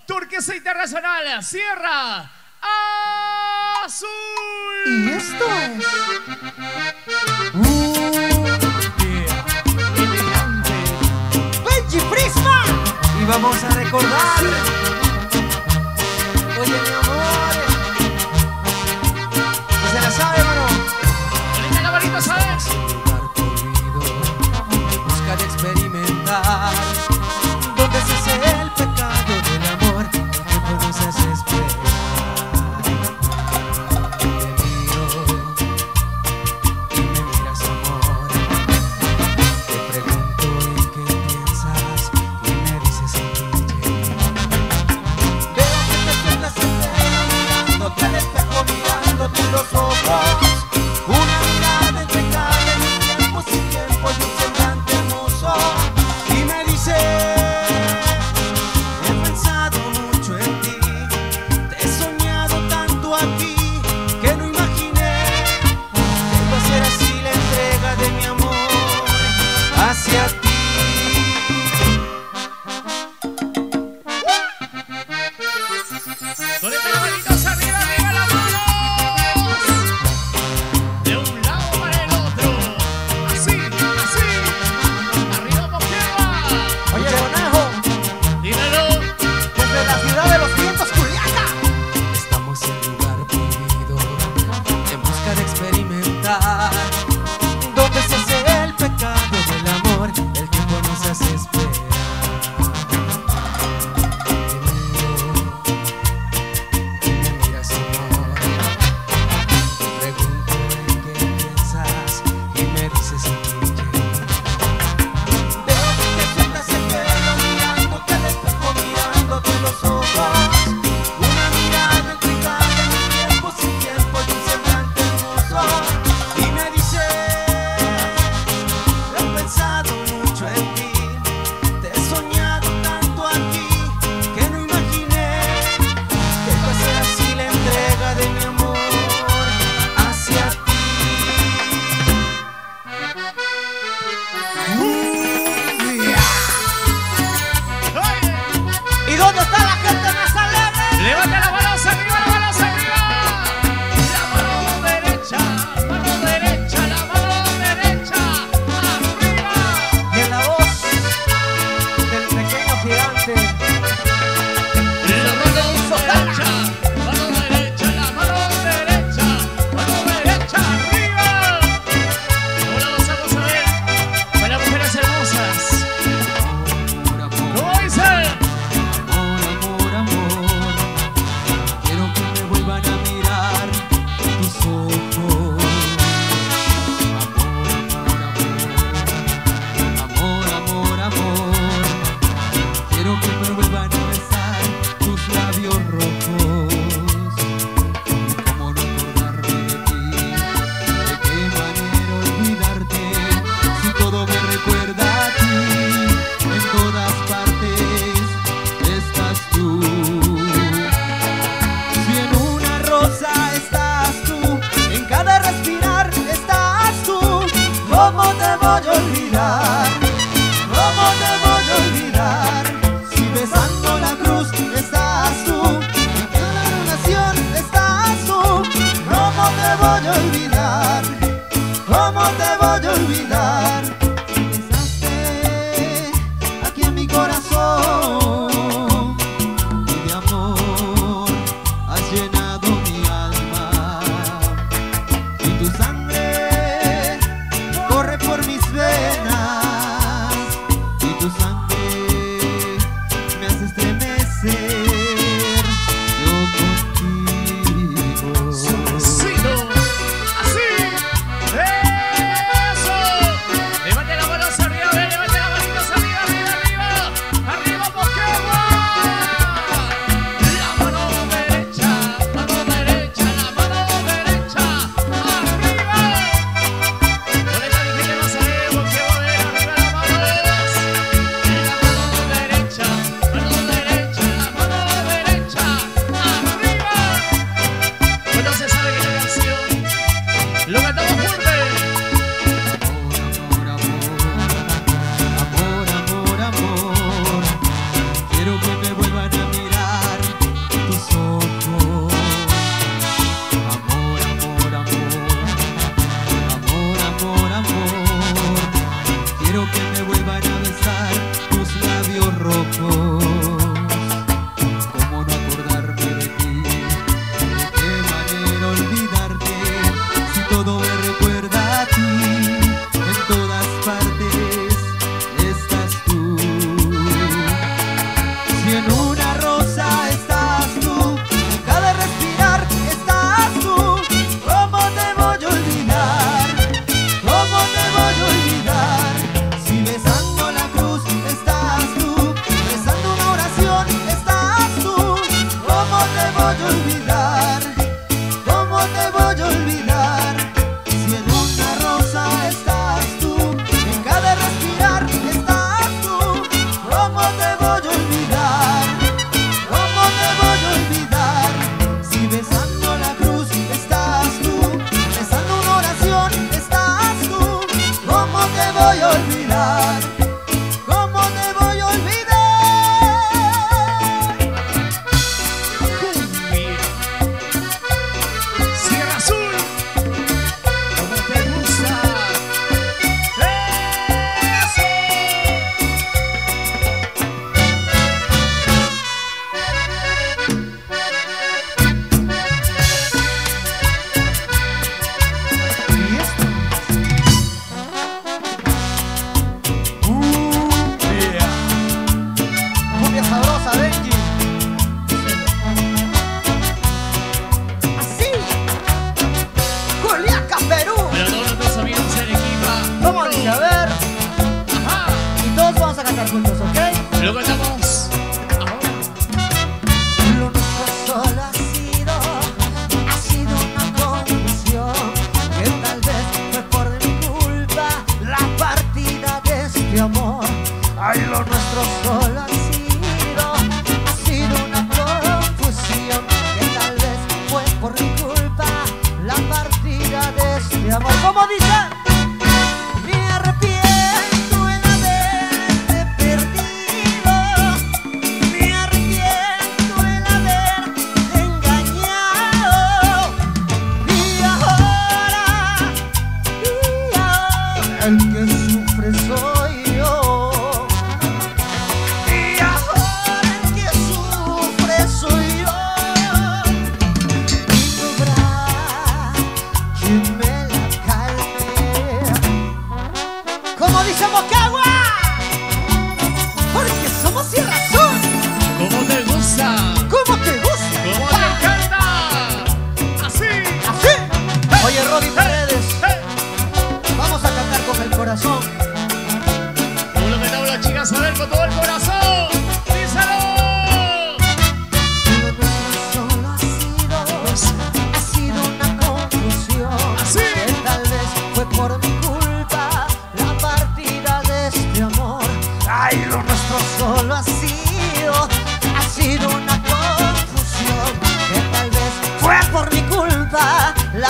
Turquesa Internacional, Sierra Azul. Y esto es elegante Benji Prisma. Y vamos a recordar. Oye, mi amor, se la sabe, mano. ahorita la varita, ¿sabes? Lugar prohibido, buscar experimentar, donde se hace el pecado del amor, el tiempo nos hace esperar. Te miro y me miras, amor. Te pregunto en qué piensas y me dices en ti. Veo que te sueltas entera mirándote al espejo, mirándote en los ojos. Una mirada entre cada en un tiempo sin tiempo y un semblante hermoso. Y me dice, he pensado mucho en ti, te he soñado tanto aquí que no imaginé que iba a ser así la entrega de mi amor hacia ti. ahorita la varita, arriba, arriba las manos. De un lado para el otro. Así, así. Arriba, Moquegua. Oye, conejo, Dímelo. desde la ciudad de los vientos, Culiaca. Estamos en lugar prohibido, en busca de experimentar, donde se hace el pecado del amor, el tiempo nos hace esperar. Te miro y me miras, amor. Te pregunto en qué piensas y me dices en ti. Veo que te sueltas el pelo mirándote al espejo, mirándote en los ojos. Una mirada entre cada en un tiempo sin tiempo y un semblante hermoso. Y me dice, he pensado mucho en ti, te he soñado tanto aquí que no imaginé que iba a ser así la entrega de mi amor hacia ti. ¿Y dónde está la gente más alegre? Levanta las manos arriba, las manos arriba. La mano derecha, la mano derecha. Arriba. Y en la voz del pequeño gigante, La mano derecha, mano derecha, la mano derecha, arriba. Ahora vamos a ver para las mujeres hermosas. amor, amor, ¿Cómo dice? amor, amor, amor. Quiero que me vuelvan a mirar tus ojos. Amor, amor, amor, amor, amor. Quiero que me vuelvan a besar tus labios rojos. Y cómo no acordarme de ti, de qué manera olvidarte, si todo me recuerda a ti, en todas partes estás tú. Si en una rosa estás tú, en cada respirar estás tú, ¿cómo te voy a olvidar? ¿Cómo te voy a olvidar? Si besando la cruz estás tú, en cada relación estás tú, ¿cómo te voy a olvidar? ¿Cómo te voy a olvidar? Besaste aquí en mi corazón y de amor has llenado mi alma, y tu sangre corre por mis venas, y tu sangre me hace estremecer. Yo contigo. Suavecito, así. Eso. Levante las manos arriba, levante las manitos arriba, arriba, arriba. Arriba, Moquegua. La mano derecha, la mano derecha. Arriba. Ahorita dije que no sabía, Moquegua, arriba las manos. La mano derecha, la mano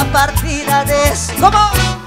partida de... ¿Cómo?